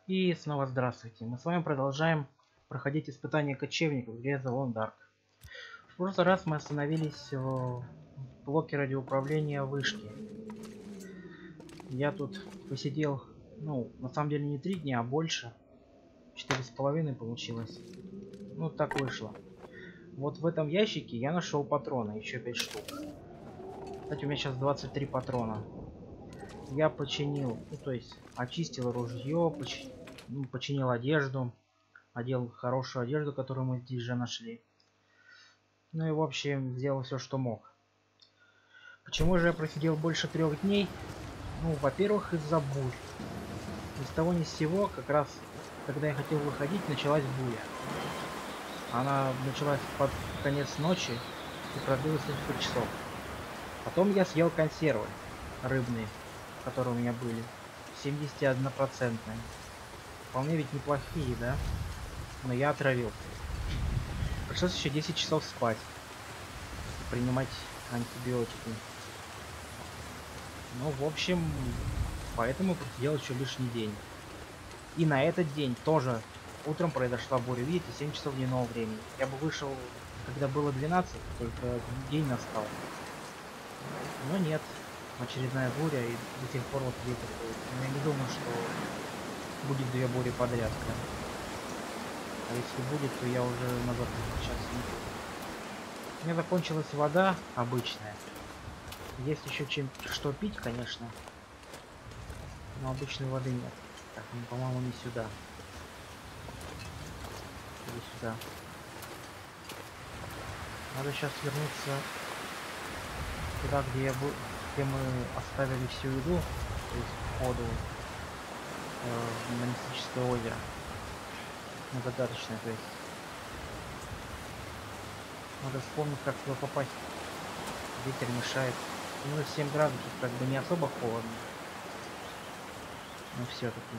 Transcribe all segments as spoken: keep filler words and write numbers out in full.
И снова здравствуйте. Мы с вами продолжаем проходить испытания кочевников в игре The Long Dark. В прошлый раз мы остановились в блоке радиоуправления вышки. Я тут посидел, ну, на самом деле не три дня, а больше. Четыре с половиной получилось. Ну, так вышло. Вот в этом ящике я нашел патроны, еще пять штук. Кстати, у меня сейчас двадцать три патрона. Я починил, ну, то есть очистил ружье, поч... ну, починил одежду. Одел хорошую одежду, которую мы здесь же нашли. Ну и в общем, сделал все, что мог. Почему же я просидел больше трех дней? Ну, во-первых, из-за бурь. Ни с того ни с сего, как раз, когда я хотел выходить, началась буря. Она началась под конец ночи и продлилась несколько часов. Потом я съел консервы рыбные, которые у меня были. семьдесят один процент. Вполне ведь неплохие, да? Но я отравился. Пришлось еще десять часов спать. И принимать антибиотики. Ну, в общем, поэтому просидел еще лишний день. И на этот день тоже утром произошла буря. Видите, семь часов дневного времени. Я бы вышел, когда было двенадцать, только день настал. Но нет. Очередная буря, и до сих пор вот ветер будет. Но я не думаю, что будет две бури подряд. Да? А если будет, то я уже назад сейчас не буду. У меня закончилась вода обычная. Есть еще чем что пить, конечно. Но обычной воды нет. Так, ну, по-моему, не сюда. Или сюда. Надо сейчас вернуться туда, где я был, где мы оставили всю еду, то есть входу э, на мистическое озеро. На загадочное, то есть. Надо вспомнить, как туда попасть. Ветер мешает. Минус семь градусов, как бы не особо холодно. Но все-таки.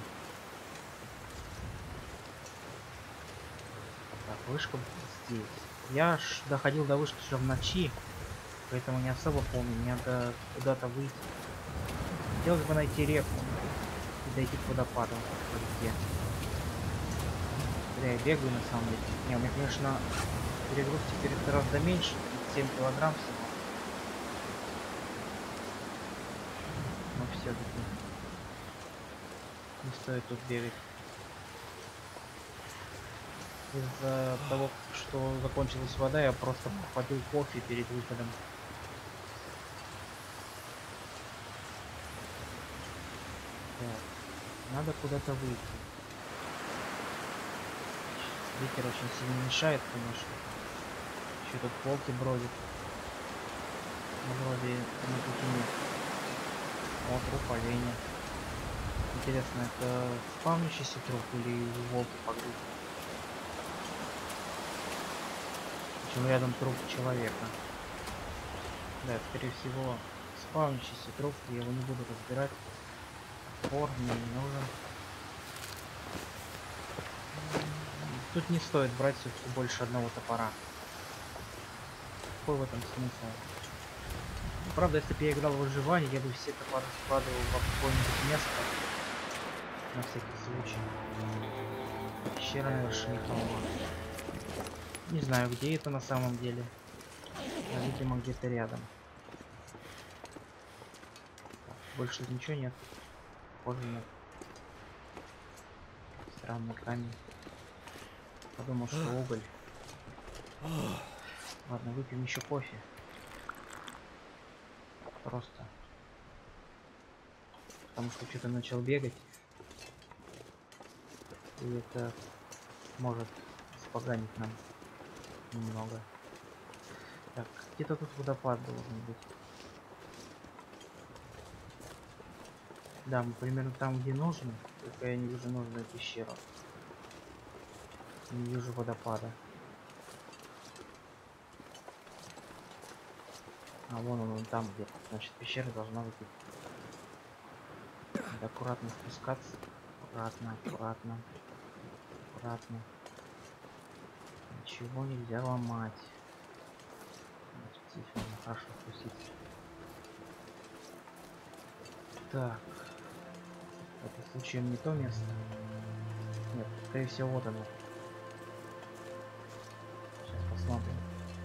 Так, вышка здесь. Я ж доходил до вышки уже в ночи, поэтому не особо помню. Мне надо куда-то выйти. Хотелось бы найти реку и дойти к водопаду по реке. Да, я бегаю на самом деле. Не, у меня, конечно, перегруз теперь гораздо меньше, семь килограмм всего. Но все-таки не стоит тут бегать. Из-за того, что закончилась вода, я просто попил кофе перед выходом. Так, надо куда-то выйти. Ветер очень сильно мешает, конечно. Еще тут волки бродят. Но вроде на пути нет. О, труп оленя. Интересно, это спавнящийся труп или волки погрузят? Причем рядом труп человека. Да, скорее всего, спавнящийся труп, я его не буду разбирать. Топор мне не нужен. Тут не стоит брать все-таки больше одного топора. Какой в этом смысл? Правда, если бы я играл в выживание, я бы все топоры складывал в какое-нибудь место. На всякий случай. Пещера на вершине холма. Не знаю, где это на самом деле. Но, видимо, где-то рядом. Так, больше ничего нет. Похоже, нет. Странный камень. Подумал, что уголь. Ладно, выпьем еще кофе. Просто. Потому что что-то начал бегать. И это может испоганить нам немного. Так, где-то тут водопад должен быть. Да, мы примерно там, где нужно. Только я не вижу нужную пещеру. Не вижу водопада. А вон он, он там где-то. Значит, пещера должна быть. Надо аккуратно спускаться. Аккуратно, аккуратно. Аккуратно. Ничего нельзя ломать. Значит, здесь можно хорошо спуститься. Так. Это случаем не то место. Нет, скорее всего, вот оно. Сейчас посмотрим.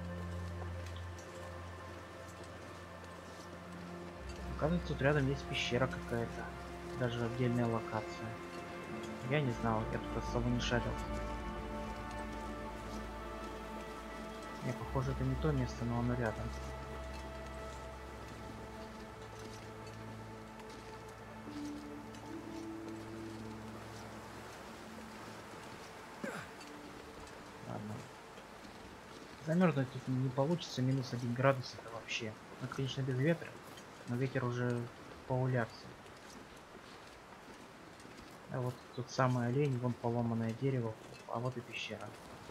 Оказывается, тут рядом есть пещера какая-то. Даже отдельная локация. Я не знал, я тут особо не шарился. Не, похоже, это не то место, но оно рядом. Ладно. Замерзнуть тут не получится, минус один градус это вообще. Ну, конечно, без ветра, но ветер уже поулягся. А вот тут самый олень, вон поломанное дерево, а вот и пещера.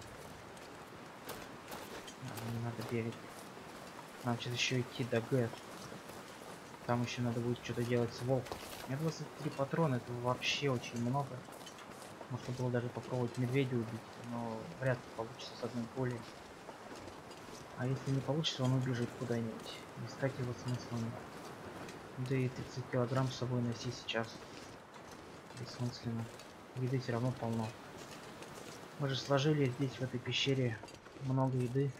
А, не надо бегать. Нам сейчас еще идти до Г. Там еще надо будет что-то делать с волком. У меня двадцать три патрона, это вообще очень много. Можно было даже попробовать медведя убить, но вряд ли получится с одной пулей. А если не получится, он убежит куда-нибудь. Искать его смысла нет. Да и тридцать килограмм с собой носи сейчас. Бессмысленно. Еды все равно полно. Мы же сложили здесь, в этой пещере, много еды.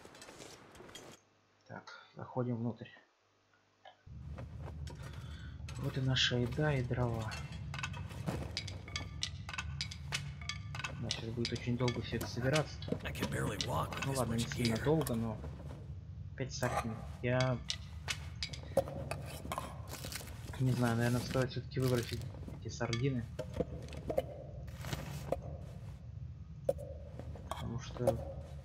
Так, заходим внутрь. Вот и наша еда и дрова. Да, сейчас будет очень долго все это собираться. Ну ладно, не сильно долго, но опять сахнет. Я не знаю, наверное, стоит все-таки выбросить эти сардины. Потому что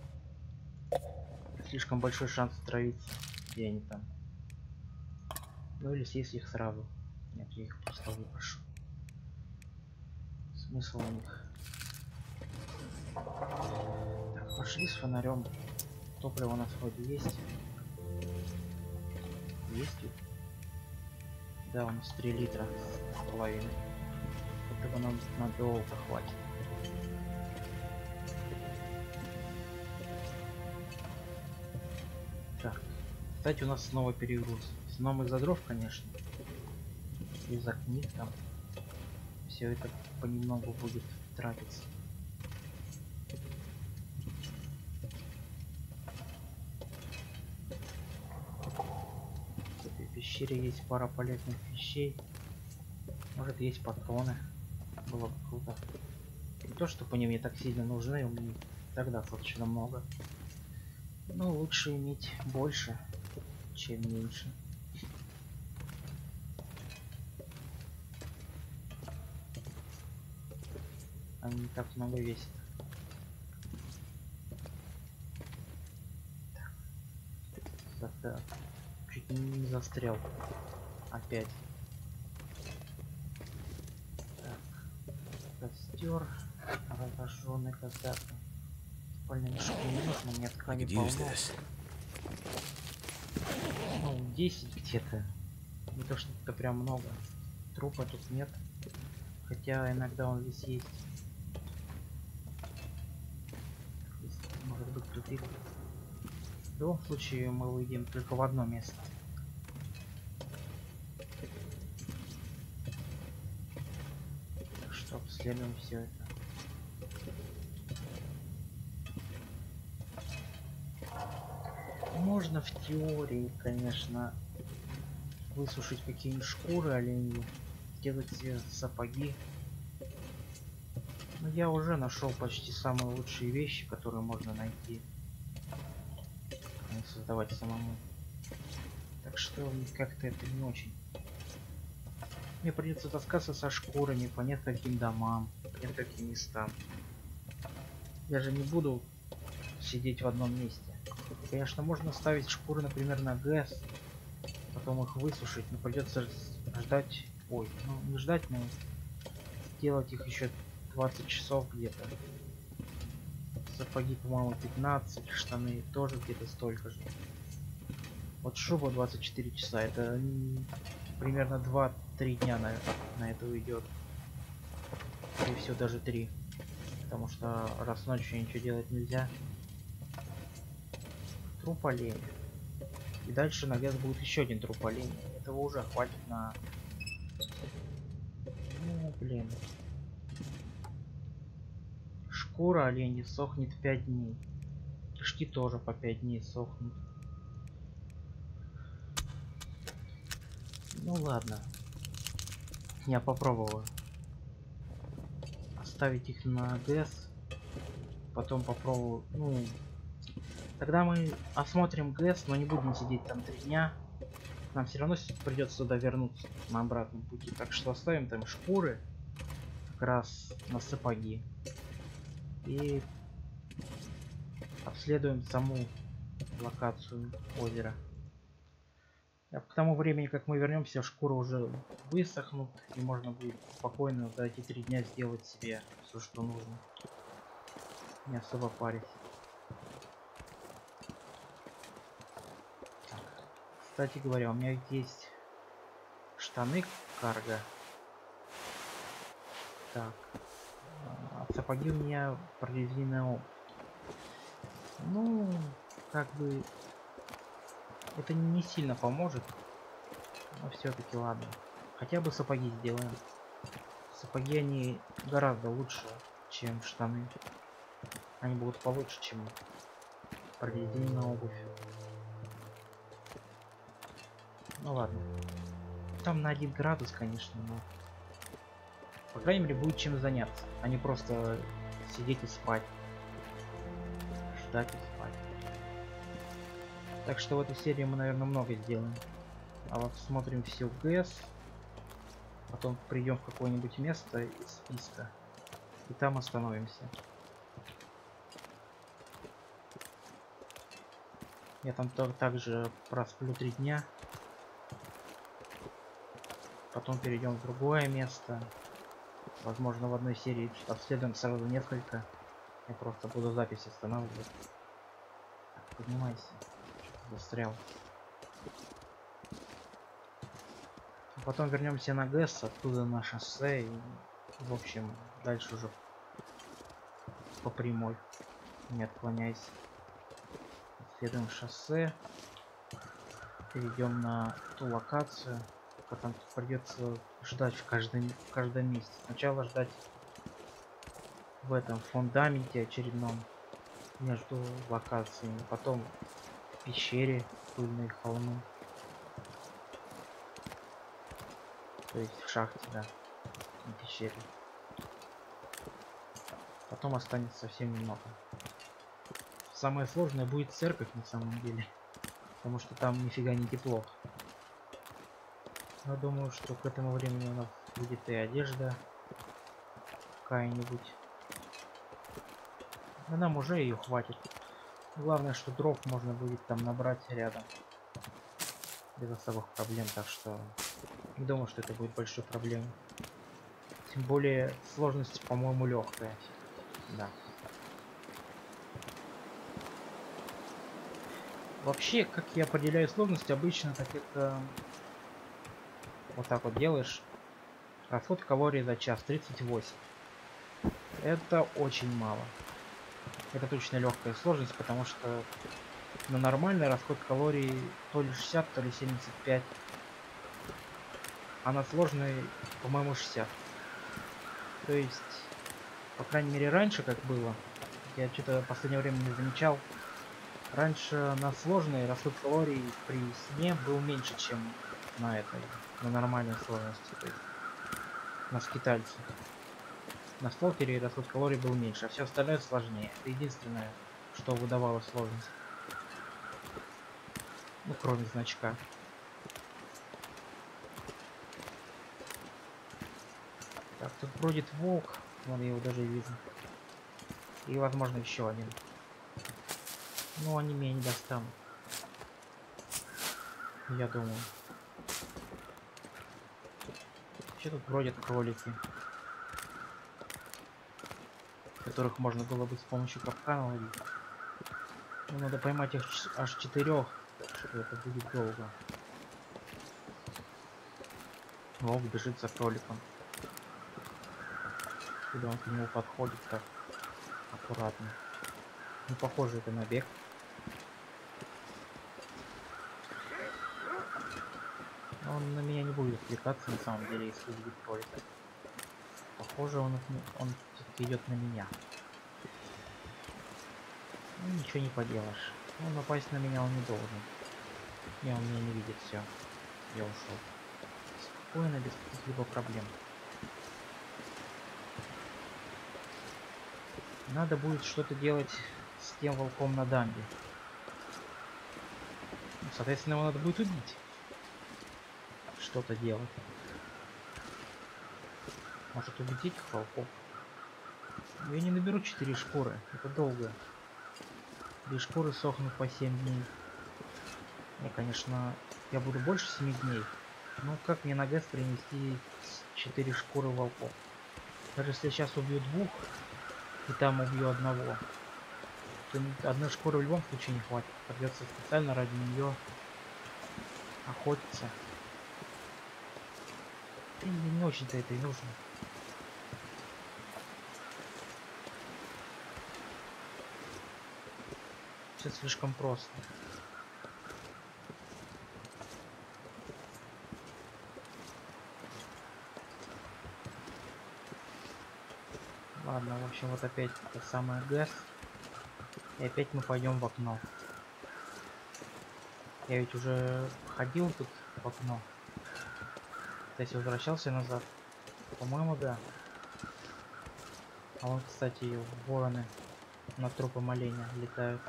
слишком большой шанс отравиться, где они там. Ну или съесть их сразу. Нет, я их просто выброшу. Смысл у них. Так, пошли с фонарем. Топливо у нас вроде есть. Есть ведь? Да, у нас три литра с половиной. Этого нам надолго хватит. Так, кстати, у нас снова перегруз. В основном из-за дров, конечно. Из-за книг там. Все это понемногу будет тратиться. В этой пещере есть пара полезных вещей. Может, есть патроны. Было бы круто. Не то, чтобы они мне так сильно нужны, у меня тогда достаточно много. Но лучше иметь больше, чем меньше. Они не так много весят. Так, так. Чуть не застрял. Опять. Так. Костер. Разожженный когда-то. Спальный мешок не нужно, мне ткани полно. Ну, десять где-то. Не то, что это прям много. Трупа тут нет. Хотя иногда он здесь есть. Может быть, тупик. В любом случае мы выйдем только в одно место. Так что обследуем все это. Можно в теории, конечно, высушить какие-нибудь шкуры оленьи, делать себе сапоги. Но я уже нашел почти самые лучшие вещи, которые можно найти. И создавать самому. Так что как-то это не очень. Мне придется таскаться со шкурами по нескольким домам, по нескольким местам. Я же не буду сидеть в одном месте. Конечно, можно ставить шкуры, например, на газ, потом их высушить, но придется ждать. Ой, ну не ждать, но делать их еще двадцать часов где-то. Сапоги, по-моему, пятнадцать, штаны тоже где-то столько же. Вот шуба двадцать четыре часа, это примерно два-три дня на, на это уйдет. И все, даже три. Потому что раз ночью ничего делать нельзя. Труп оленя. И дальше на вес будет еще один труп оленя. Этого уже хватит на... Ну, блин. Шкура оленя сохнет пять дней. Кишки тоже по пять дней сохнут. Ну ладно. Я попробую оставить их на ГЭС. Потом попробую. Ну, тогда мы осмотрим ГЭС, но не будем сидеть там три дня. Нам все равно придется сюда вернуться на обратном пути. Так что оставим там шкуры как раз на сапоги. И обследуем саму локацию озера. А к тому времени, как мы вернемся, шкуры уже высохнут, и можно будет спокойно за эти три дня сделать себе все, что нужно. Не особо парить. Так. Кстати говоря, у меня есть штаны карго. Так. А сапоги у меня прорезиненная обувь. Ну, как бы это не сильно поможет, но все-таки ладно. Хотя бы сапоги сделаем. Сапоги они гораздо лучше, чем штаны. Они будут получше, чем прорезиненная обувь. Ну ладно. Там на один градус, конечно, но по крайней мере будет чем заняться, а не просто сидеть и спать. Ждать и спать. Так что в этой серии мы, наверное, много сделаем. А вот смотрим все ГЭС. Потом придем в какое-нибудь место из списка. И там остановимся. Я там также просплю три дня. Потом перейдем в другое место. Возможно, в одной серии обследуем сразу несколько. Я просто буду запись останавливать. Так, поднимайся. Застрял. Потом вернемся на ГЭС, оттуда на шоссе и, в общем, дальше уже по прямой. Не отклоняйся. Следуем шоссе. Перейдем на ту локацию. Потом придется ждать в каждом, в каждом месте. Сначала ждать в этом фундаменте очередном между локациями. Потом в пещере пыльные холмы. То есть в шахте, да, в пещере. Потом останется совсем немного. Самое сложное будет церковь на самом деле. Потому что там нифига не тепло. Я думаю, что к этому времени у нас будет и одежда какая-нибудь. Но нам уже ее хватит. Главное, что дров можно будет там набрать рядом. Без особых проблем, так что не думаю, что это будет большой проблемой. Тем более сложность, по-моему, легкая. Да. Вообще, как я определяю сложность, обычно так это вот так вот делаешь. Расход калорий за час тридцать восемь. Это очень мало. Это точно легкая сложность, потому что на нормальный расход калорий то ли шестьдесят, то ли семьдесят пять. А на сложный, по-моему, шестьдесят. То есть, по крайней мере, раньше как было, я что-то в последнее время не замечал. Раньше на сложный расход калорий при сне был меньше, чем на этой, на нормальной сложности, то есть на скитальце. На сталкере расход калорий был меньше, а все остальное сложнее. Это единственное, что выдавало сложность. Ну, кроме значка. Так, тут бродит волк. Вон, я его даже вижу. И, возможно, еще один. Но они меня не достанут. Я думаю. Еще тут бродят кролики, которых можно было бы с помощью капкана ловить. Но надо поймать их аж четырех, так что это будет долго. Волк бежит за кроликом. Когда он к нему подходит так аккуратно. Не похоже это на бег. Он на меня не будет отвлекаться на самом деле, если видит кролика. Похоже, он, он все-таки идет на меня. Ну, ничего не поделаешь. Он напасть на меня он не должен. Не, он меня не видит, все. Я ушел. Спокойно, без каких-либо проблем. Надо будет что-то делать с тем волком на дамбе. Ну, соответственно, его надо будет убить. Что-то делать. Может убить этих волков? Но я не наберу четыре шкуры. Это долго. Две шкуры сохнут по семь дней. Я, конечно, я буду больше семи дней. Но как мне на ГЭС принести четыре шкуры волков? Даже если я сейчас убью двух, и там убью одного, то одной шкуры в любом случае не хватит. Придется специально ради нее охотиться. И мне не очень-то это и нужно. Все слишком просто. Ладно, в общем, вот опять это самое ГЭС. И опять мы пойдем в окно. Я ведь уже ходил тут в окно. Кстати, возвращался назад. По-моему, да. А вот, кстати, вороны на трупом оленя летают.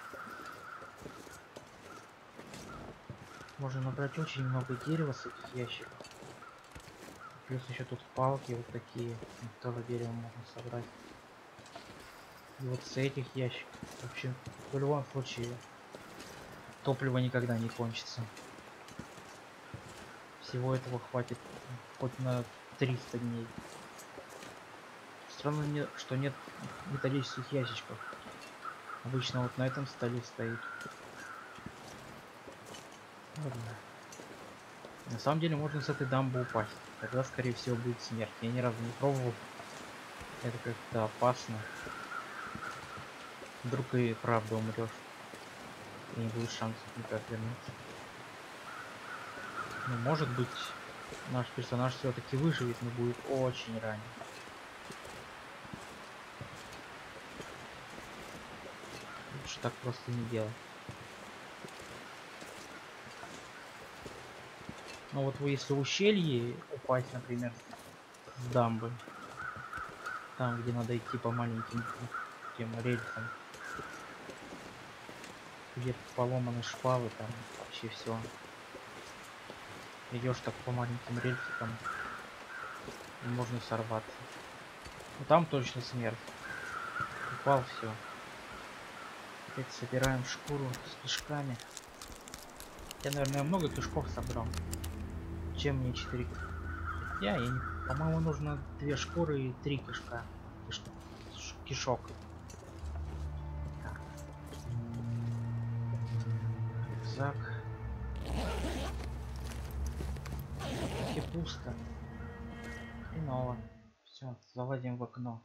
Можно набрать очень много дерева с этих ящиков. Плюс еще тут палки вот такие. Тоже дерево можно собрать. И вот с этих ящиков. В общем, в любом случае топливо никогда не кончится. Всего этого хватит хоть на триста дней. Странно, не, что нет металлических ящичков. Обычно вот на этом столе стоит. Ладно. На самом деле можно с этой дамбы упасть. Тогда, скорее всего, будет смерть. Я ни разу не пробовал. Это как-то опасно. Вдруг и правда умрешь. И не будет шансов никак вернуться. Ну, может быть, наш персонаж все-таки выживет, но будет очень ранен. Лучше так просто не делать. Ну вот вы если в ущелье упасть, например, с дамбы, там где надо идти по маленьким тем рельсам, где поломаны шпалы, там вообще все. Идешь так по маленьким рельсам, и можно сорваться. Но там точно смерть. Упал, все. Опять собираем шкуру с кишками. Я, наверное, много кишков собрал. Чем мне четыре? Я, я не... По-моему, нужно две шкуры и три кишка. Киш... Кишок. Так. Рюкзак. И пусто. Хреново. Все, залазим в окно.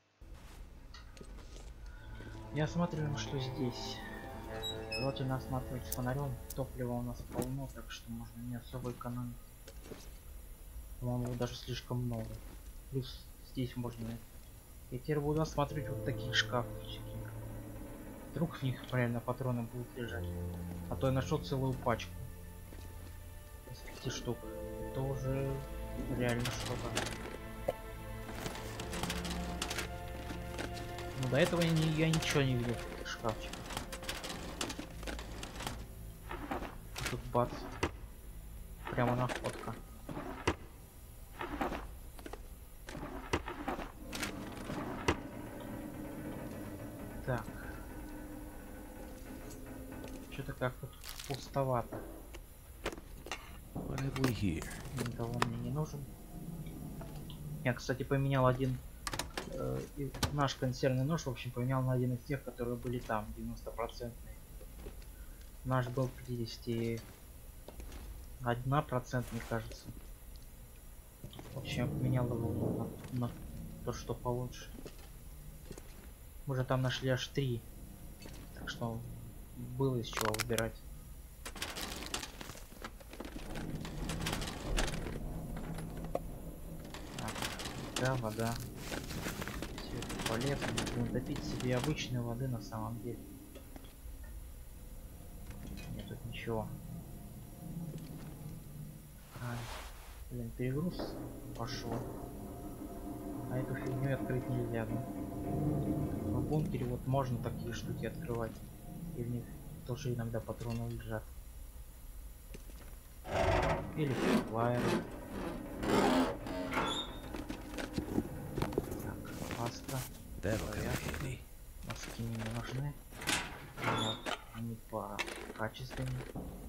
Я осматриваем, что здесь. Желательно осматривать с фонарем. Топлива у нас полно, так что можно не особо экономить. По-моему, даже слишком много. Плюс здесь можно... Я теперь буду осматривать вот такие шкафчики. Вдруг в них правильно патроны будут лежать. А то я нашел целую пачку. Из пяти штук. Это уже реально что-то. Но до этого я, не, я ничего не видел в этих шкафчиках. Тут бац. Прямо находка. Так. Что-то как-то тут пустовато. Никого мне не нужен. Я, кстати, поменял один э, и наш консервный нож, в общем, поменял на один из тех, которые были там, девяносто процентов. Наш был пятьдесят один процент, мне кажется. В общем, я поменял его на, на то, что получше. Мы же там нашли аж три. Так что было из чего выбирать. Так, да, вода. Все это полезно, если натопить себе обычной воды на самом деле. Нет тут ничего. А, блин, перегруз пошел. А эту фигню открыть нельзя, да? В бункере вот можно такие штуки открывать. И в них тоже иногда патроны лежат. Или флайеры. Так, паста. Носки мне не нужны. Вот, они по качественнее.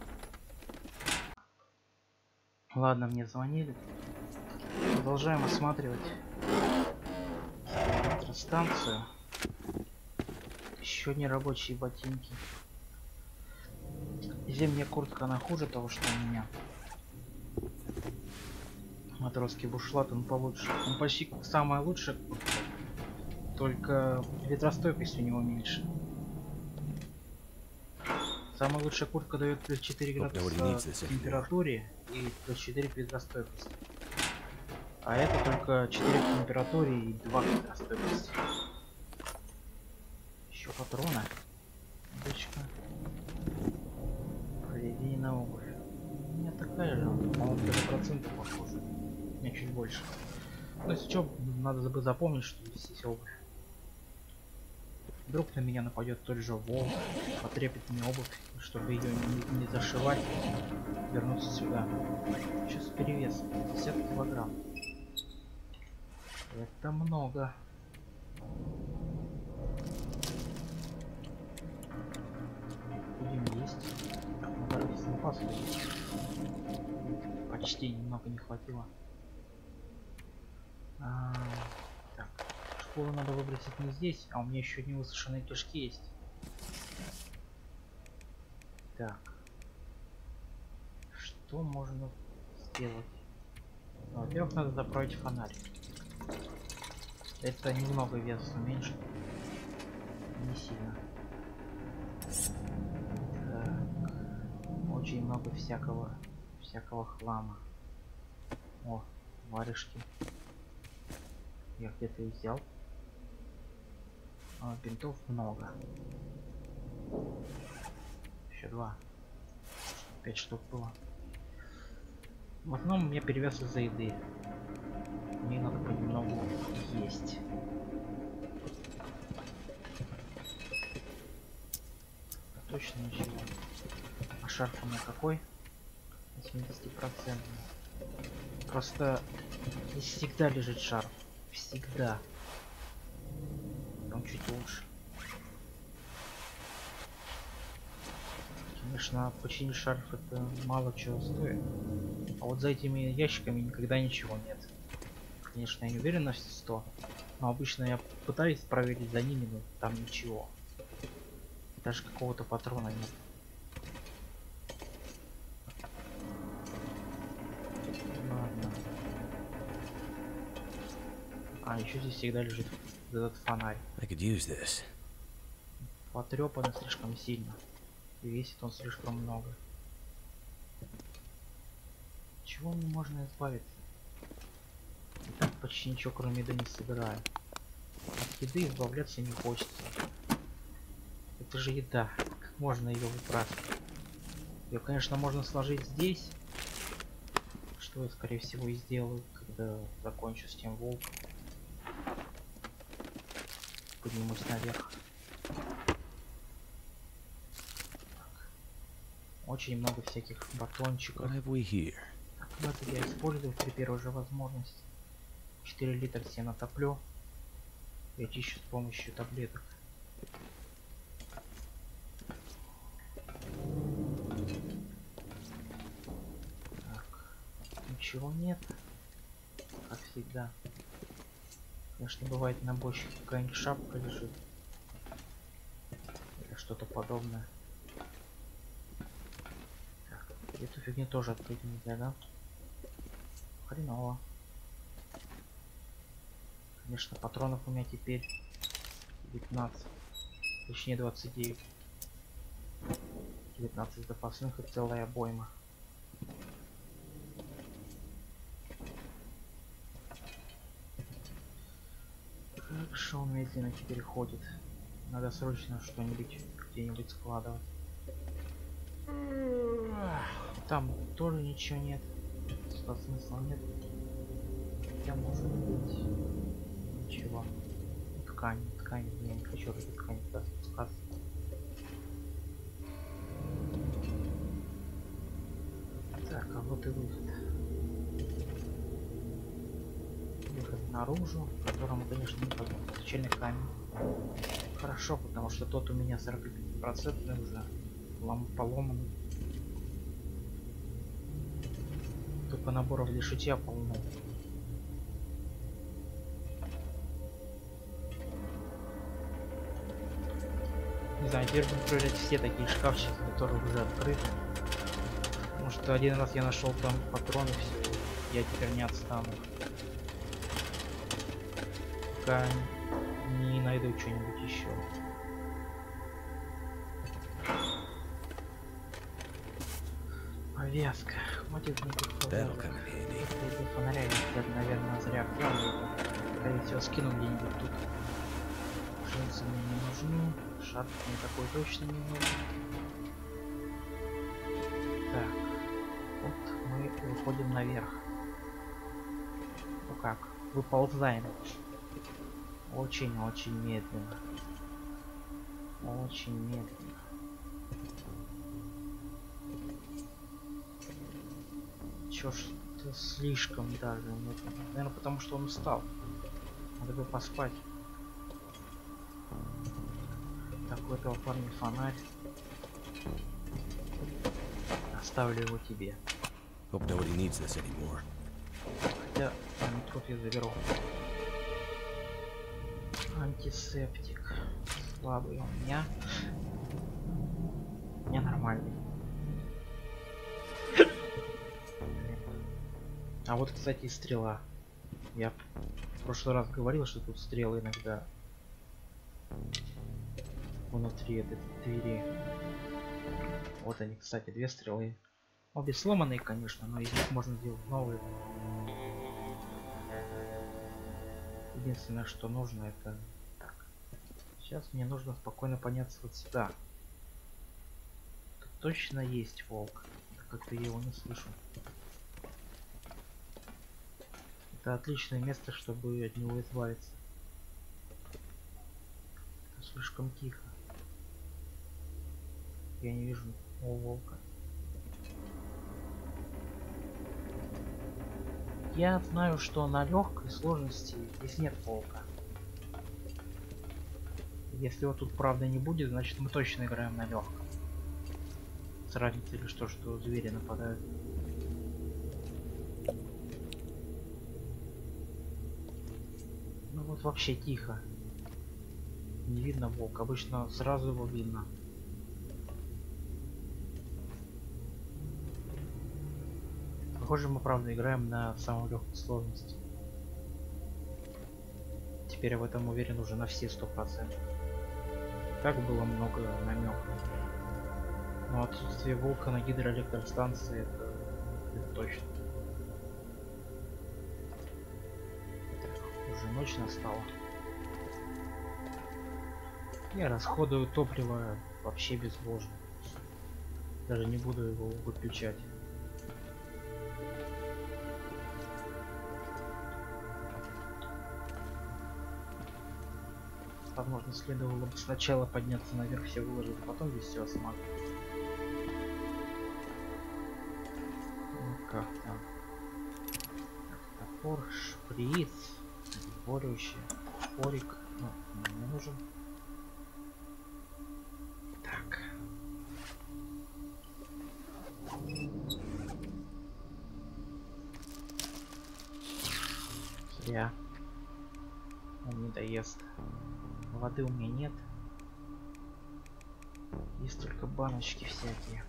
Ладно, мне звонили. Продолжаем осматривать электростанцию. Еще не рабочие ботинки. Зимняя куртка, она хуже того, что у меня. Матросский бушлат, он получше. Он почти самая лучшая куртка. Только ветростойкость у него меньше. Самая лучшая куртка дает плюс четыре градуса в температуре и плюс четыре к ветростойкости. А это только четыре к температуре и два к ветростойкости. Еще патроны. Дочка. Проведение на обувь. У меня такая же, по-моему, даже проценты похожи. У меня чуть больше. Ну, если что, надо бы запомнить, что здесь есть обувь. Вдруг на меня нападет тот же волк, потрепет мне обувь, чтобы ее не, не зашивать, вернуться сюда. Сейчас перевес пятьдесят килограмм. Это много. Будем есть. Надо запас. Почти немного не хватило. А, так. Школу надо выбросить не здесь, а у меня еще не высушенные кишки есть. Так. Что можно сделать? Ну, во-первых, надо заправить фонарь. Это немного вес уменьшит. Не сильно. Так. Очень много всякого всякого хлама. О, варежки. Я где-то их взял. А, бинтов много. Еще два. Пять штук было. В основном у меня перевес из-за еды. Мне надо понемногу есть. Точно ничего. А шарф у меня какой? восемьдесят процентов. Просто здесь всегда лежит шарф. Всегда. Он чуть лучше. Конечно, починить шарф это мало чего стоит. А вот за этими ящиками никогда ничего нет. Конечно, я не уверен на все сто. Но обычно я пытаюсь проверить за ними, но там ничего. Даже какого-то патрона нет. Ладно. А, еще здесь всегда лежит этот фонарь. Потрепан слишком сильно. И весит он слишком много. Чего мне можно избавиться? И так почти ничего кроме еды не собираю. От еды избавляться не хочется. Это же еда. Как можно ее выбрасывать? Ее, конечно, можно сложить здесь. Что я, скорее всего, и сделаю, когда закончу с тем волком. Поднимусь наверх. Очень много всяких батончиков. Так, это я использую при первой же возможности. четыре литра сена топлю. И очищу с помощью таблеток. Так, ничего нет. Как всегда. Конечно, бывает на бочке какая-нибудь шапка лежит. Или что-то подобное. Эту фигню тоже открыть нельзя, да? Хреново. Конечно, патронов у меня теперь девятнадцать. Точнее двадцать девять. девятнадцать запасных и целая обойма. Как же он медленно теперь ходит. Надо срочно что-нибудь где-нибудь складывать. Там тоже ничего нет. Что смысла нет. Я может быть. Ничего. Ткань, ткань. Я не хочу эту ткань туда спускаться. Так, а вот и выход. Выход наружу, в котором, конечно, не возможно. Случайный камень. Хорошо, потому что тот у меня сорок пять процентов уже лом поломанный. Только наборов для шитья полно. Не знаю, теперь будем проверять все такие шкафчики, которые уже открыты. Потому что один раз я нашел там патроны, все, я теперь не отстану. Пока не найду что-нибудь еще. Повязка. Хватит никаких повязок. Фонаря я, наверное, зря вкладываю. Скорее всего, скину где-нибудь тут. Джинсы мне не нужны. Шарф мне такой точно не нужен. Так. Вот мы выходим наверх. Ну как? Выползаем. Очень-очень медленно. Очень медленно. Чё ж ты слишком даже медленно. Наверное, потому что он устал. Надо бы поспать. Так, у этого парня фонарь. Оставлю его тебе. Хотя метров я заберу. Антисептик. Слабый у меня. У меня нормальный. А вот, кстати, и стрела. Я в прошлый раз говорил, что тут стрелы иногда внутри этой двери. Вот они, кстати, две стрелы. Обе сломанные, конечно, но из них можно сделать новые. Единственное, что нужно, это так. Сейчас мне нужно спокойно подняться вот сюда. Тут точно есть волк. Как-то я его не слышу. Это отличное место, чтобы от него избавиться. Это слишком тихо. Я не вижу о, волка. Я знаю, что на легкой сложности здесь нет волка. Если его тут правда не будет, значит мы точно играем на легком. С разницей лишь то, что звери нападают. Ну вот вообще тихо. Не видно волка. Обычно сразу его видно. Похоже, мы правда играем на самой легкой сложности. Теперь я в этом уверен уже на все сто процентов. Так было много намеков. Но отсутствие волка на гидроэлектростанции это, это точно. Так, уже ночь настала. Я расходую топливо вообще безбожно. Даже не буду его выключать. Возможно, следовало бы сначала подняться наверх, все выложить, а потом здесь все осматривать. Ну как там? Топор, шприц, борющий, топорик. Ну, мне нужен. Так. Зря. Он не доест. Воды у меня нет. Есть только баночки всякие.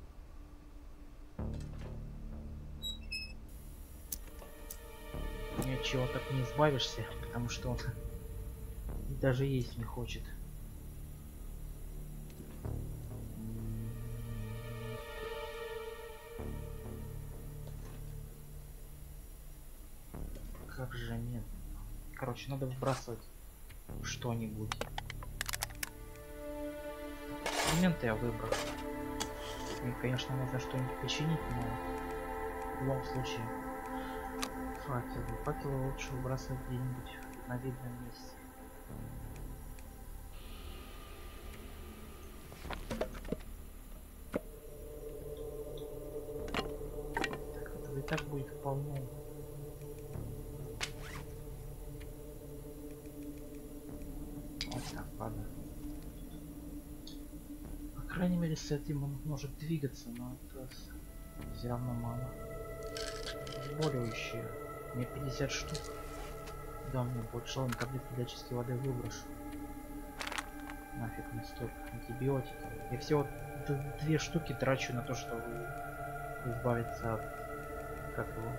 Ни от чего так не избавишься, потому что он даже есть не хочет. Как же нет. Короче, надо выбрасывать что-нибудь. Инструменты я выбрал. И, конечно, можно что-нибудь починить, но в любом случае факелы. Факелы лучше выбрасывать где-нибудь на видном месте. Так, этого и так будет полно. Вот так, ладно. По крайней мере, с этим он может двигаться, но это все равно мало. Обезболивающие. Мне пятьдесят штук. Да, мне больше. Ладно, таблетки для очистки воды выброшу. Нафиг мне столько. Антибиотики. Я всего две штуки трачу на то, чтобы избавиться от... Как его?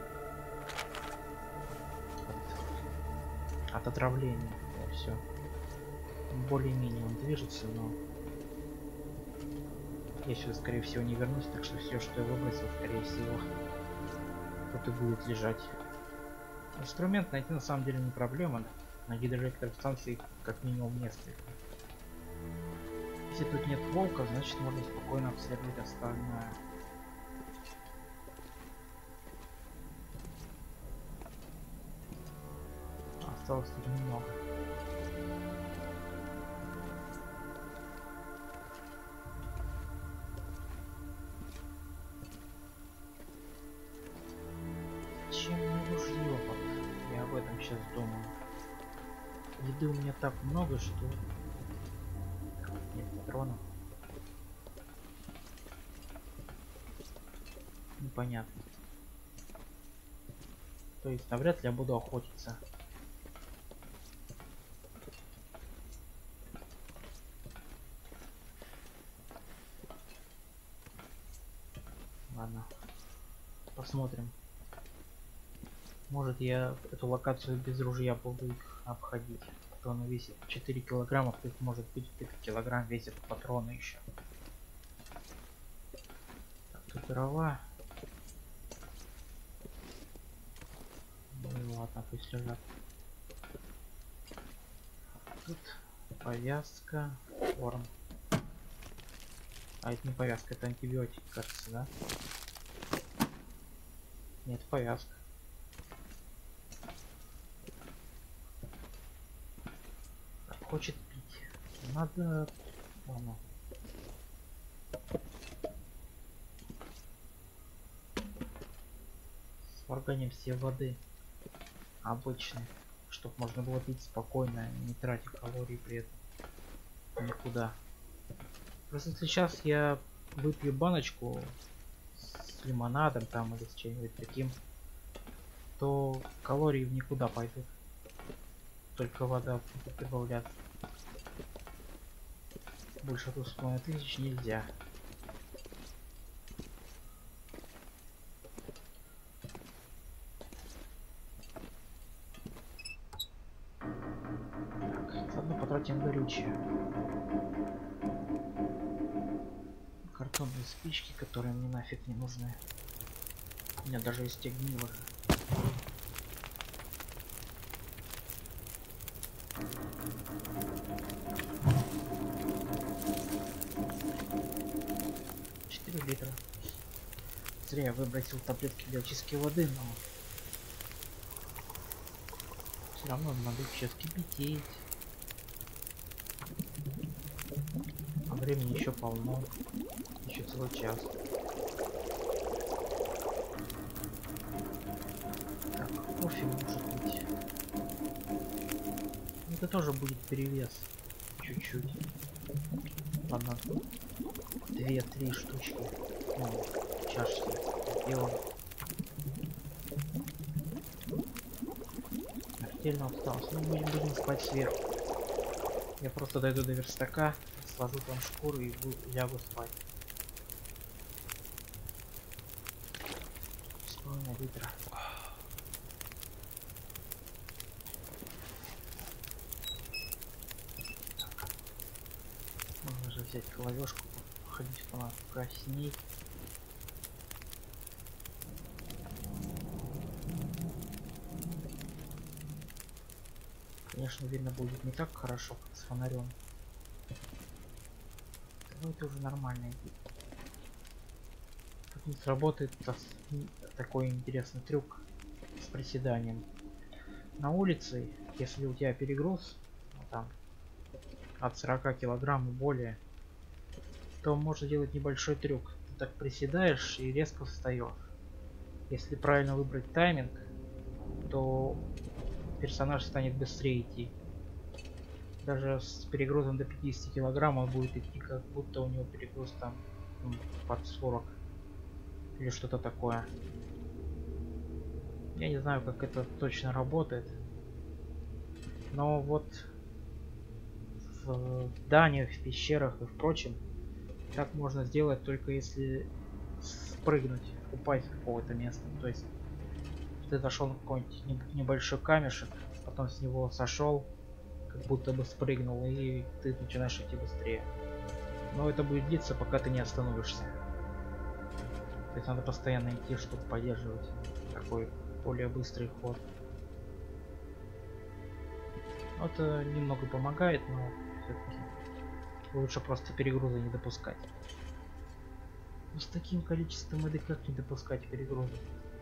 От, от отравления. Да, все. Более-менее он движется, но... Я сюда, скорее всего, не вернусь, так что все, что я выбросил, скорее всего, тут и будет лежать. Инструмент найти на самом деле не проблема. На гидроэлектростанции как минимум несколько. Если тут нет волка, значит можно спокойно обследовать остальное. Осталось тут немного. Зачем мне ружье? Вот я об этом сейчас думаю. Еды у меня так много, что нет патронов. Непонятно. То есть навряд ли я буду охотиться. Ладно. Посмотрим. Может, я эту локацию без ружья буду их обходить. Патроны весит четыре килограмма, то есть может быть где-то килограмм весит патроны еще. Так, тут дрова. Ну и ладно, пусть лежат. Тут повязка, форм. А это не повязка, это антибиотик, кажется, да? Нет, повязка. Хочет пить. Надо... Ладно. Сварганим все воды. Обычные. Чтоб можно было пить спокойно, не тратя калорий при этом. Никуда. Просто сейчас я выпью баночку с лимонадом там или с чем-нибудь таким, то калории в никуда пойдут. Только вода будет прибавляться. Больше двух с половиной тысяч нельзя. Так, заодно потратим горючее. Картонные спички, которые мне нафиг не нужны. У меня даже есть огниво. четыре литра. Зря я выбросил таблетки для очистки воды, но все равно надо сейчас кипятить. А времени еще полно. Еще целый час. Так, кофе может быть. Это тоже будет перевес. Чуть-чуть. Ладно. Две-три штучки. Ну, чашки. Делаем. Смертельно усталость. Ну, мы будем спать сверху. Я просто дойду до верстака, сложу там шкуру и лягу спать. с половиной литра. Можно же взять головешку, ходить по красней. конечно, видно будет не так хорошо, как с фонарем. Но это уже нормальный вид. Тут не сработает такой интересный трюк с приседанием. На улице, если у тебя перегруз, ну, там, от сорока килограмм и более, то можно делать небольшой трюк. Ты так приседаешь и резко встаешь. Если правильно выбрать тайминг, то персонаж станет быстрее идти. Даже с перегрузом до пятидесяти килограмм он будет идти, как будто у него перегруз там, ну, под сорок или что-то такое. Я не знаю, как это точно работает, но вот в зданиях, в пещерах и впрочем, так можно сделать только если спрыгнуть, упасть с какого-то места. То есть ты зашел на какой-нибудь небольшой камешек, потом с него сошел, как будто бы спрыгнул, и ты начинаешь идти быстрее. Но это будет длиться, пока ты не остановишься. То есть надо постоянно идти, чтобы поддерживать такой более быстрый ход. Это немного помогает, но все-таки лучше просто перегруза не допускать. Но с таким количеством еды как не допускать перегруза?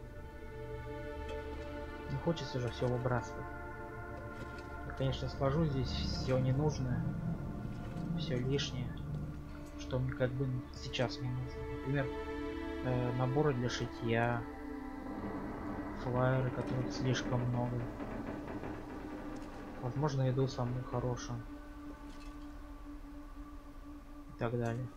Не хочется же все выбрасывать. Я, конечно, сложу здесь все ненужное, все лишнее, что мне как бы сейчас не нужно. Например, э, наборы для шитья, флайеры, которых слишком много. Возможно, еду самую хорошую. И так далее.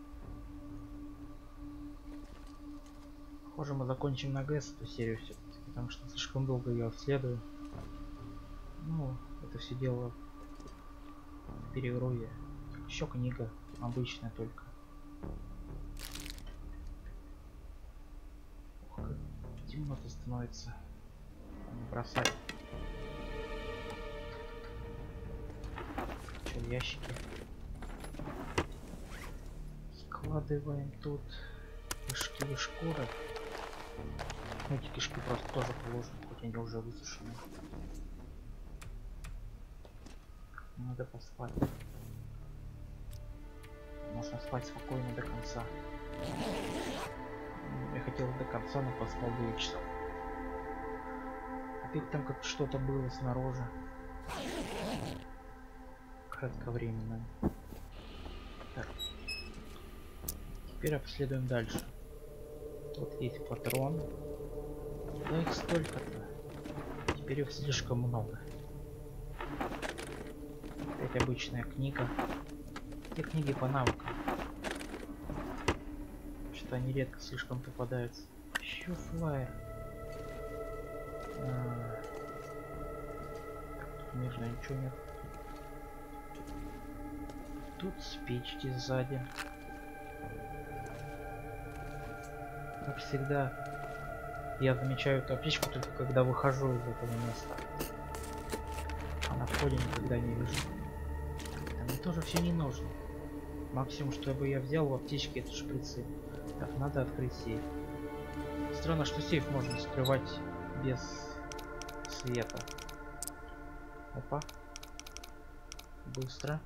Похоже, мы закончим на ГЭС эту серию все-таки, потому что слишком долго ее обследую. Ну, это все дело в перегрузе. Еще книга обычная только. Ох, как темно-то становится. Не бросать. Что, ящики? Складываем тут кишки и шкуры. Ну, эти кишки просто тоже положим, хоть они уже высушены. Надо поспать. Можно спать спокойно до конца. Я хотел до конца, но поспал девять часов. Опять там как что-то было снаружи. Кратковременно. Так. Теперь обследуем дальше. Тут есть патроны. Да их столько-то. Теперь их слишком много. Опять обычная книга. Те книги по навыкам. Что они редко слишком попадаются. Еще флайер. А, тут нежно ничего нет. Тут спички сзади. Как всегда, я замечаю эту аптечку только когда выхожу из этого места. А на входе никогда не вижу. А мне тоже все не нужно. Максимум, что бы я взял в аптечке, это шприцы. Так, надо открыть сейф. Странно, что сейф можно скрывать без света. Опа. Быстро.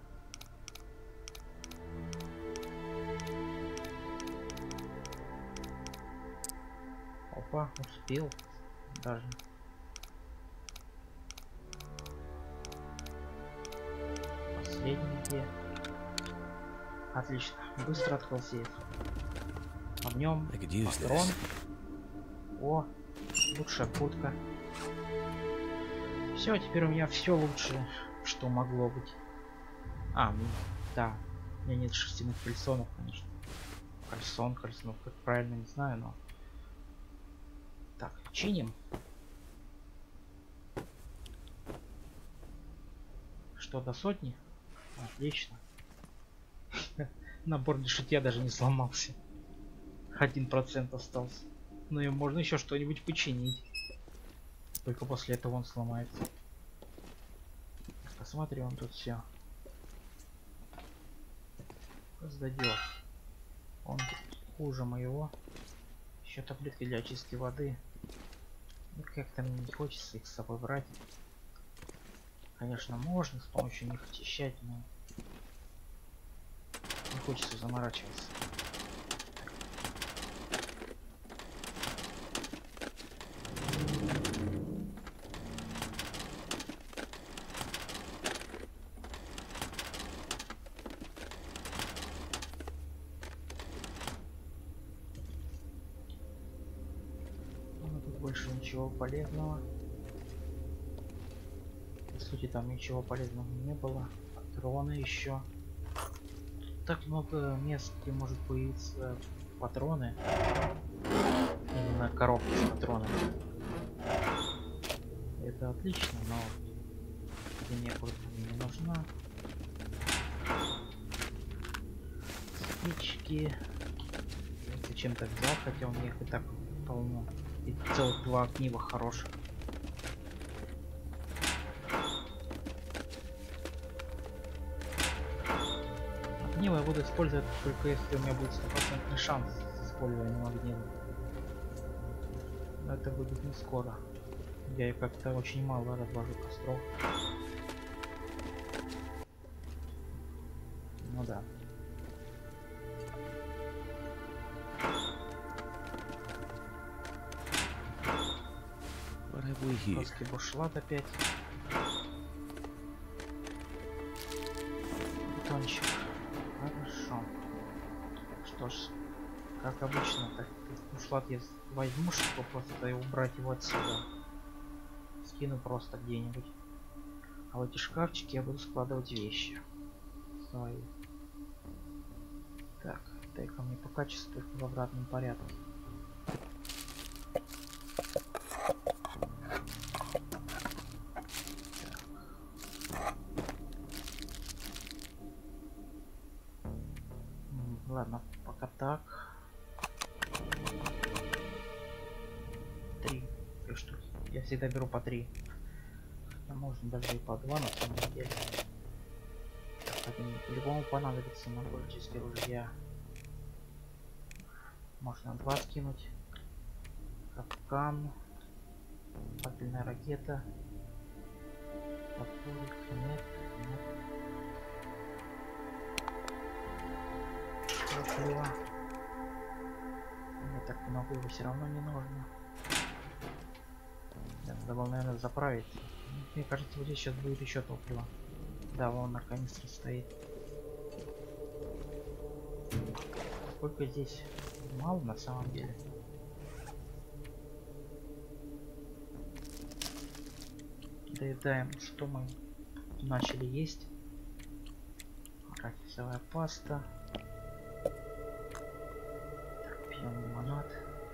Опа, успел даже. Последний где? Отлично, быстро открыл сейф. А в нем патрон. О, лучшая куртка. Все, теперь у меня все лучшее, что могло быть. А, ну, да, у меня нет шерстяных кальсонов, конечно. Кальсон, кальсон, как правильно, не знаю, но... Так, чиним. Что, до сотни? Отлично. Набор для шитья даже не сломался. Один процент остался. Ну и можно еще что-нибудь починить. Только после этого он сломается. Посмотри, он тут все сдадет. Он хуже моего. Еще таблетки для очистки воды. Ну, как-то мне не хочется их с собой брать. конечно, можно с помощью них очищать, но не хочется заморачиваться. Ну, тут больше ничего полезного. По сути, там ничего полезного не было. Патроны еще. Так много мест, где может появиться патроны. Именно коробки с патронами. Это отлично, но где мне просто не нужна. Спички. Зачем-то взял, хотя у меня их и так полно. И целых два огнива хороших. Огниво я буду использовать только если у меня будет стопроцентный шанс с использованием огнива. Но это будет не скоро. Я как-то очень мало развожу костров. Ну да. Доски бушлат опять. Бетончик. Хорошо. Что ж, как обычно, так бушлат я возьму, чтобы просто убрать его отсюда. Скину просто где-нибудь. А в эти шкафчики я буду складывать вещи свои. Так, дай-ка мне по качеству в обратном порядке. Ладно, пока так. Три. Три штуки. Я всегда беру по три. Хотя можно даже и по два на самом деле. Один по-любому понадобится на большие ружья. Можно два скинуть. Капкан. Папельная ракета. Топорик. Нет, нет. Топливо. Мне так много его все равно не нужно. Надо было, наверное, заправить. Мне кажется, вот здесь сейчас будет еще топливо. Да, вон на канистре стоит. Сколько здесь? Мало на самом деле. Доедаем, что мы начали есть. Арахисовая паста. Так, пьем лимонад.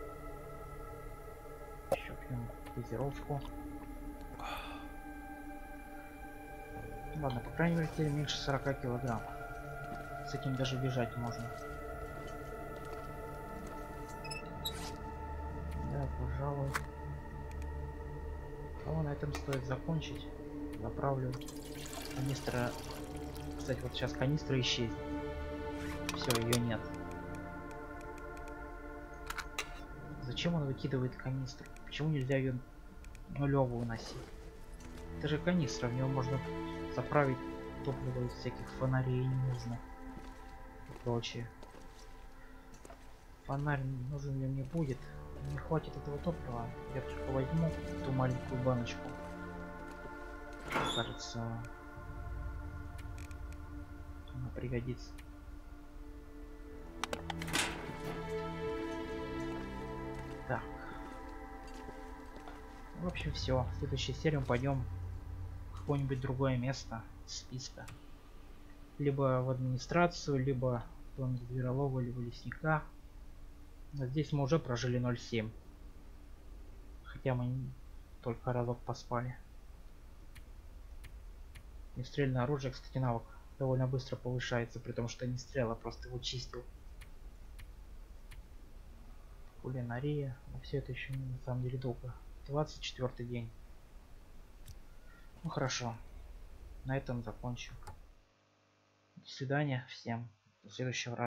Еще пьем газировку. Ладно, по крайней мере, теперь меньше сорока килограмм. С этим даже бежать можно. Да, пожалуй. А на этом стоит закончить. Заправлю. Канистра. Кстати, вот сейчас канистра исчезнет. Все, ее нет. Зачем он выкидывает канистру? Почему нельзя ее нулевую носить? Это же канистра, в него можно заправить топливо из всяких фонарей ненужных и прочее. Фонарь нужен ли мне будет? Не хватит этого топлива. Я только возьму эту маленькую баночку. Кажется, она пригодится. Так. В общем, все. В следующей серии мы пойдем в какое-нибудь другое место списка. Либо в администрацию, либо в дом зверолова, либо лесника. Но здесь мы уже прожили ноль семь. Хотя мы только разок поспали. Нестрельное оружие, кстати, навык довольно быстро повышается, при том, что не стрелял, а просто его чистил. Кулинария. Но все это еще на самом деле долго. двадцать четвёртый день. Ну хорошо. На этом закончим. До свидания всем. До следующего раза.